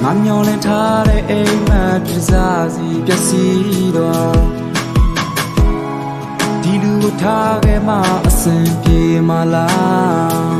မျောလင့်ထားတဲ့အိမ်မက်ပြစားစီပျက်စီးတော့ဒီလူထားခဲ့မှအစဉ်ပြေမလား